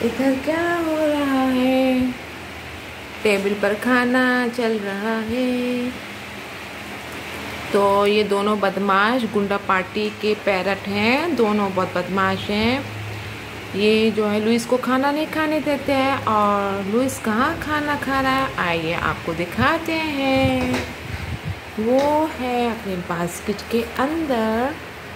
इधर क्या हो रहा है? टेबल पर खाना चल रहा है। तो ये दोनों बदमाश गुंडा पार्टी के पैरट हैं। दोनों बहुत बदमाश हैं। ये जो है लुइस को खाना नहीं खाने देते हैं। और लुइस कहाँ खाना खा रहा है, आइए आपको दिखाते हैं। वो है अपने बास्केट के अंदर।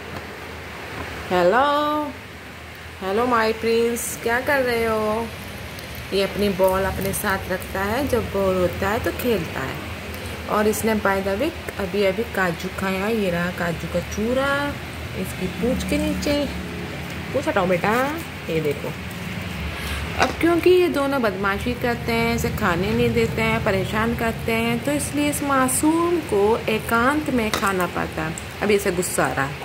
हेलो हेलो माय प्रिंस, क्या कर रहे हो? ये अपनी बॉल अपने साथ रखता है, जब बोर होता है तो खेलता है। और इसने बाय द वे अभी अभी काजू खाया। ये रहा काजू का चूरा इसकी पूंछ के नीचे। पूंछ हटाओ बेटा, ये देखो। अब क्योंकि ये दोनों बदमाशी करते हैं, इसे खाने नहीं देते हैं, परेशान करते हैं, तो इसलिए इस मासूम को एकांत में खाना पड़ता है। अभी इसे गुस्सा आ रहा है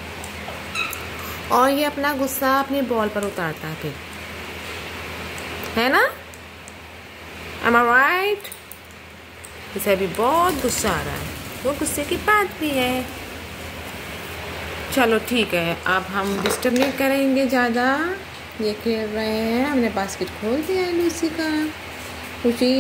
और ये अपना गुस्सा अपनी बॉल पर उतारता है, फिर है ना? Am I right? इसे अभी बहुत गुस्सा आ रहा है, वो गुस्से की बात भी है। चलो ठीक है, अब हम डिस्टर्ब नहीं करेंगे ज़्यादा। ये खेल रहे हैं, हमने बास्केट खोल दिया है लूसी का। खुशी,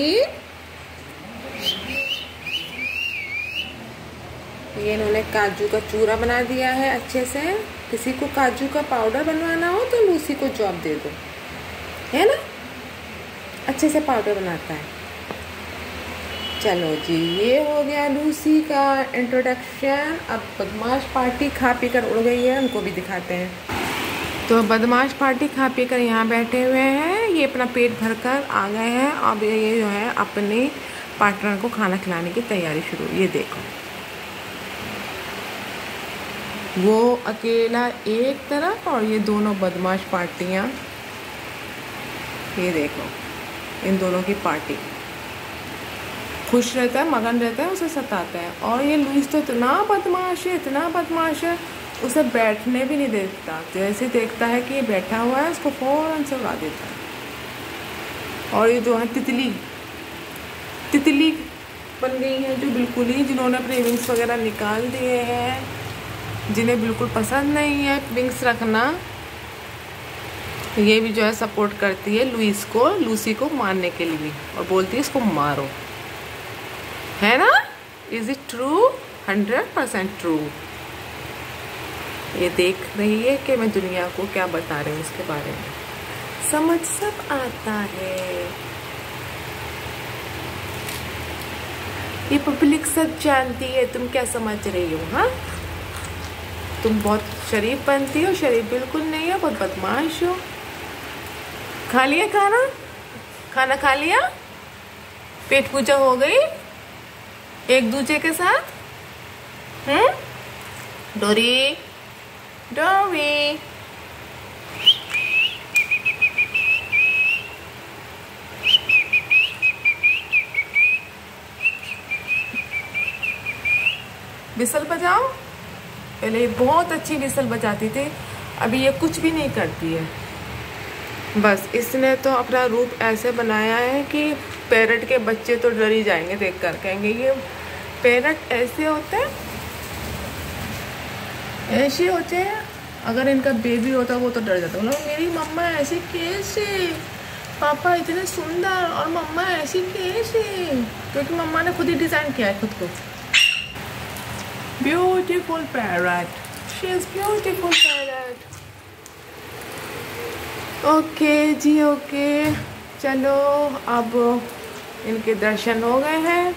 ये इन्होंने काजू का चूरा बना दिया है अच्छे से। किसी को काजू का पाउडर बनवाना हो तो लूसी को जॉब दे दो, है ना? अच्छे से पाउडर बनाता है। चलो जी, ये हो गया लूसी का इंट्रोडक्शन। अब बदमाश पार्टी खा पी कर उड़ गई है, उनको भी दिखाते हैं। तो बदमाश पार्टी खा पी कर यहाँ बैठे हुए हैं। ये अपना पेट भर कर आ गए हैं। अब ये जो है अपने पार्टनर को खाना खिलाने की तैयारी शुरू। ये देखो, वो अकेला एक तरफ और ये दोनों बदमाश पार्टियाँ। ये देखो, इन दोनों की पार्टी। खुश रहता है, मगन रहता है, उसे सताता है। और ये लुइस तो इतना बदमाश है, इतना बदमाश है, उसे बैठने भी नहीं देता। जैसे देखता है कि ये बैठा हुआ है, उसको फौरन से उड़ा देता है। और ये जो है तितली तितली बन गई है, जो बिल्कुल ही, जिन्होंने अपने विंग्स वगैरह निकाल दिए हैं, जिन्हें बिल्कुल पसंद नहीं है विंग्स रखना। ये भी जो है सपोर्ट करती है लुइस को, लूसी को मारने के लिए, और बोलती है इसको मारो, है ना? Is it true? 100% ट्रू। ये देख रही है कि मैं दुनिया को क्या बता रही हूँ इसके बारे में। समझ सब आता है, ये पब्लिक सब जानती है। तुम क्या समझ रही हो? हाँ, तुम बहुत शरीफ बनती हो, शरीफ बिल्कुल नहीं हो, बहुत बदमाश हो। खा लिया खाना? खाना खा लिया? पेट पूजा हो गई एक दूसरे के साथ? डोरी डोरी, विसल बजाओ। पहले ये बहुत अच्छी विसल बजाती थी, अभी ये कुछ भी नहीं करती है। बस इसने तो अपना रूप ऐसे बनाया है कि पैरट के बच्चे तो डर ही जाएंगे देखकर, कहेंगे ये पैरट ऐसे होते हैं, ऐसे होते हैं। अगर इनका बेबी होता वो तो डर जाता, बोला मेरी मम्मा ऐसी कैसे, पापा इतने सुंदर और मम्मा ऐसी कैसे, क्योंकि मम्मा ने खुद ही डिज़ाइन किया है खुद को। Beautiful parrot, she is beautiful parrot. Okay जी, ओके। चलो, अब इनके दर्शन हो गए हैं,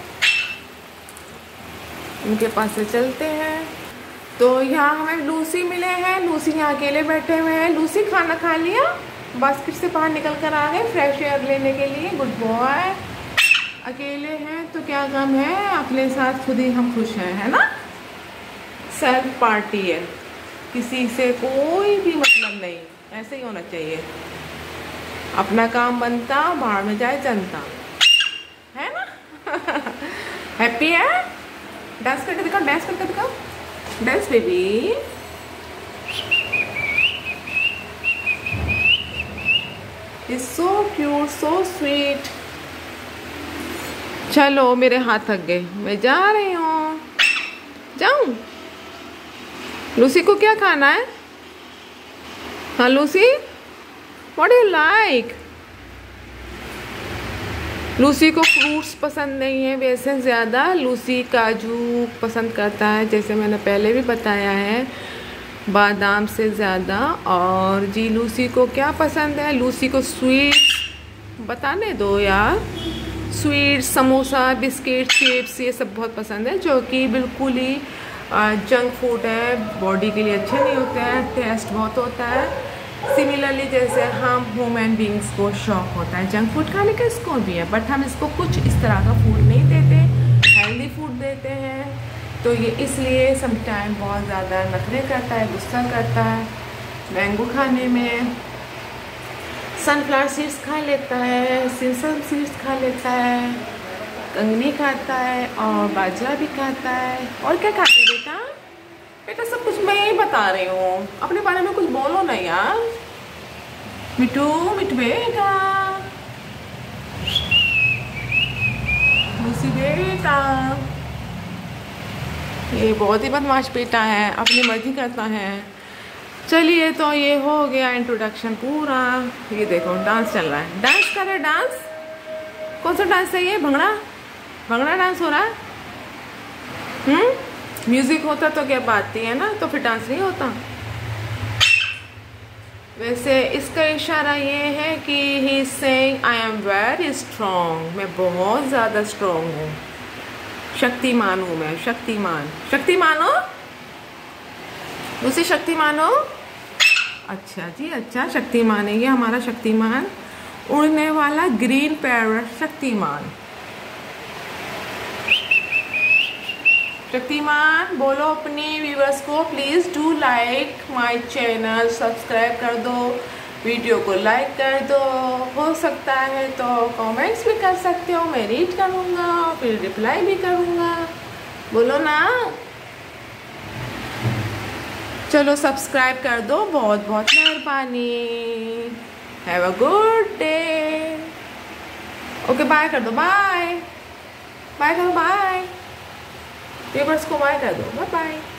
इनके पास से चलते हैं। तो यहाँ हमें लूसी मिले हैं। लूसी यहाँ अकेले बैठे हुए हैं। लूसी, खाना खा लिया? बास्केट से बाहर निकल कर आ गए फ्रेश एयर लेने के लिए। Good boy. अकेले हैं तो क्या गम है, अपने साथ खुद ही हम खुश हैं, है ना? सेल्फ पार्टी है, किसी से कोई भी मतलब नहीं, ऐसे ही होना चाहिए। अपना काम बनता, बाहर में जाए जनता, है ना? हैप्पी है? डांस करके दिखाओ, डांस करके दिखाओ, dance baby. It's so cute, so sweet. चलो, मेरे हाथ थक गए, मैं जा रही हूँ। जाऊँ? लूसी को क्या खाना है? हाँ Lucy, what do you like? Lucy को फ्रूट्स पसंद नहीं है वैसे ज़्यादा, लूसी काजू पसंद करता है, जैसे मैंने पहले भी बताया है, बादाम से ज़्यादा। और जी लूसी को क्या पसंद है? लूसी को स्वीट्स, बताने दो यार, स्वीट्स, समोसा, बिस्किट, चिप्स, ये सब बहुत पसंद है, जो कि बिल्कुल ही जंक फूड है, बॉडी के लिए अच्छे नहीं होते हैं, टेस्ट बहुत होता है। सिमिलरली जैसे हम ह्यूमन बींग्स को शौक होता है जंक फूड खाने का, इसको भी है, बट हम इसको कुछ इस तरह का फूड नहीं देते, हेल्दी फूड देते हैं। तो ये इसलिए समटाइम बहुत ज़्यादा नखरे करता है, गुस्सा करता है मैंगो खाने में। सनफ्लावर सीड्स खा लेता है, सेसम सीड्स खा लेता है, कंगनी खाता है और बाजरा भी खाता है। और क्या खाते बेटा? बेटा सब कुछ मैं ही बता रही हूँ, अपने बारे में कुछ बोलो ना यार। मिठू, मिठू बेटा, लूसी बेटा, ये बहुत ही बदमाश बेटा है, अपनी मर्जी करता है। चलिए तो ये हो गया इंट्रोडक्शन पूरा। ये देखो डांस चल रहा है, डांस कर रहे, डांस कौन सा डांस है ये? भंगड़ा, भंगड़ा डांस हो रहा है। म्यूजिक होता तो क्या बात थी, है ना, तो फिर डांस नहीं होता। वैसे इसका इशारा ये है कि he is saying I am very strong, मैं बहुत ज़्यादा स्ट्रॉन्ग हूँ, शक्तिमान हूँ मैं, शक्तिमान। शक्तिमान हो उसे, शक्तिमान हो? अच्छा जी, अच्छा, शक्तिमान है ये हमारा शक्तिमान, उड़ने वाला ग्रीन पैरट शक्तिमान। शक्तिमान बोलो अपनी व्यूअर्स को, please do like my channel, subscribe कर दो, वीडियो को लाइक कर दो, हो सकता है तो कमेंट्स भी कर सकते हो, मैं रीड करूँगा, फिर रिप्लाई भी करूँगा, बोलो ना। चलो सब्सक्राइब कर दो, बहुत बहुत मेहरबानी। Have a good day. Okay bye कर दो, बाय बाय करो, बाय व्यूअर्स को बाय कर दो, बाय बाय।